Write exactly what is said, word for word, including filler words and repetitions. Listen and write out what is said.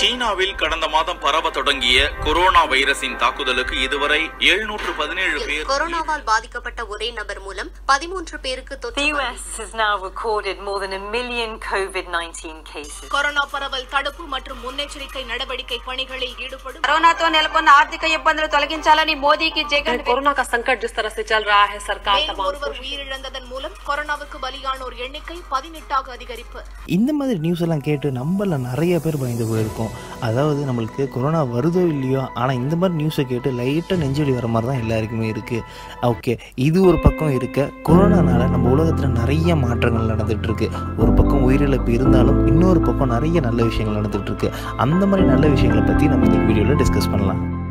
சீனாவில் கடந்த மாதம் பரவ தொடங்கிய கொரோனா வைரஸின் தாக்குதலுக்கு இதுவரை எழுநூற்று பதினேழு பேர் கொரோனாவால் பாதிக்கப்பட்ட ஒரே நபர் மூலம் பதிமூன்று பேருக்கு தொற்று. The U S has now recorded more than a million COVID nineteen cases. Corona பரவல் தடுப்பு மற்றும் முன்னெச்சரிக்கை நடவடிக்கை பணிகளில் ஈடுபடும் कोरोनाతో నెలకొన్న ఆర్థిక ఇబ్బందులు తొలగించాలని మోదీకి జగన్ कोरोना का संकट जिस तरह से चल रहा है सरकार तमाम ஒருவர் உயிரிழந்ததன் மூலம் கொரோனாவுக்கு பலியானோர் எண்ணிக்கை பதினெட்டாக அதிகரிப்பு. இந்த மாதிரி நியூஸ் எல்லாம் கேட்டு நம்மள நிறைய பேர் பயந்து போயிருக்கோம். அதாவது நம்மளுக்கு கொரோனா வருதோ இல்லையோ, ஆனால் இந்த மாதிரி நியூஸை கேட்டு லைட்டாக நெஞ்சொலி வர மாதிரி தான் எல்லாருக்குமே இருக்குது. ஓகே, இது ஒரு பக்கம் இருக்க, கொரோனானால நம்ம உலகத்தில் நிறைய மாற்றங்கள் நடந்துட்டு இருக்கு. ஒரு பக்கம் உயிரிழப்பு இருந்தாலும் இன்னொரு பக்கம் நிறைய நல்ல விஷயங்கள் நடந்துட்டு இருக்கு. அந்த மாதிரி நல்ல விஷயங்களை பற்றி நம்ம இந்த வீடியோவில் டிஸ்கஸ் பண்ணலாம்.